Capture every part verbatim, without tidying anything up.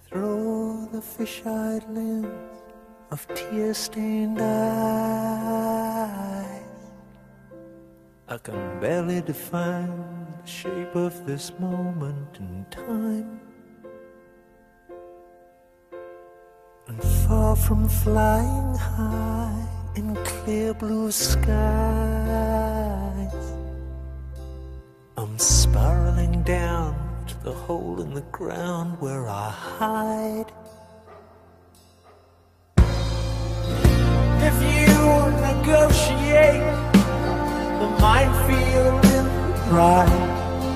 Through the fish-eyed lens of tear-stained eyes, I can barely define the shape of this moment in time. And far from flying high in clear blue skies, I'm spiraling down to the hole in the ground where I hide. If you negotiate the minefield in the pride,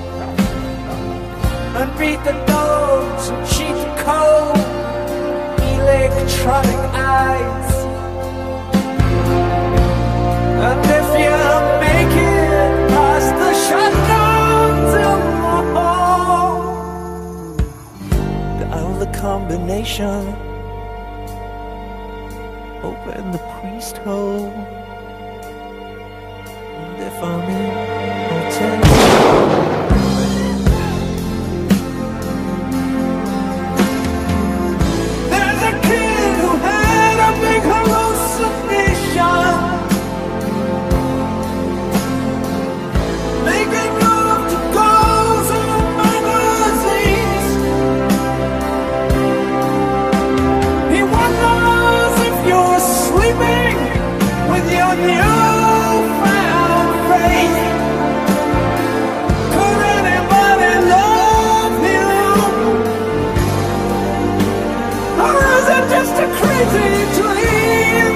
and beat the dogs and cheat the cold electronic eyes, and if you make it past the shotguns in the hall, dial the combination, open the priest hole, and if I'm in, I'll tell you. There's a kid who had a big hallucination, making love to girls in magazines. He wonders if you're sleeping with your newfound faith. Could anybody love him? Or is it just a crazy dream?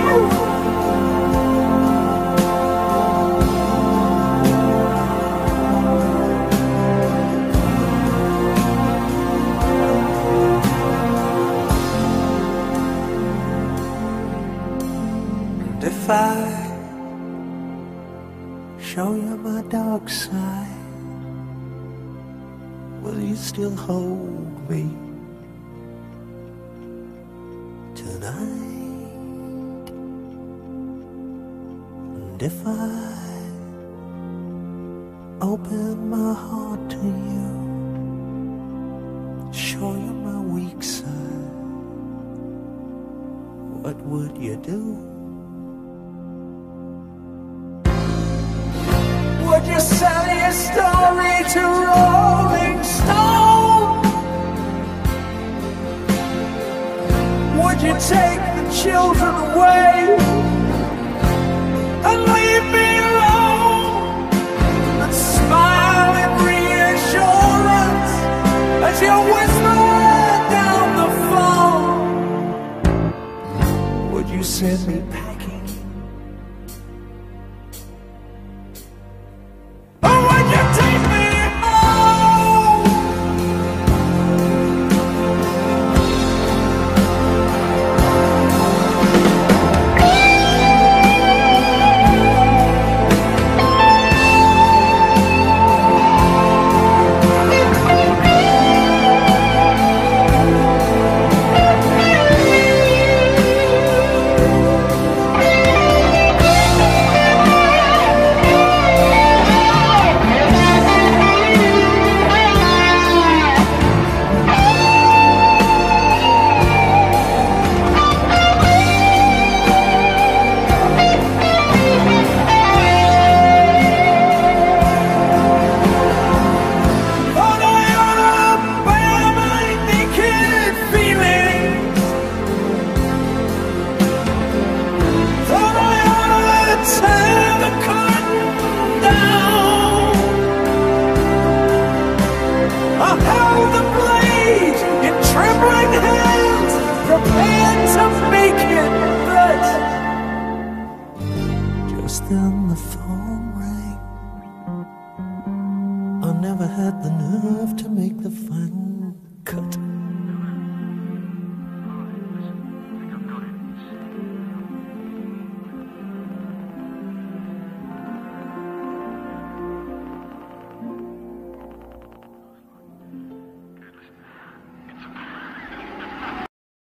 And if I show you my dark side, will you still hold me tonight? And if I open my heart to you, show you my weak side, what would you do? Would you sell your story to Rolling Stone? Would you take the children away and leave me alone, and smile in reassurance as you whisper down the phone? Would you send me packing? Just in the fall.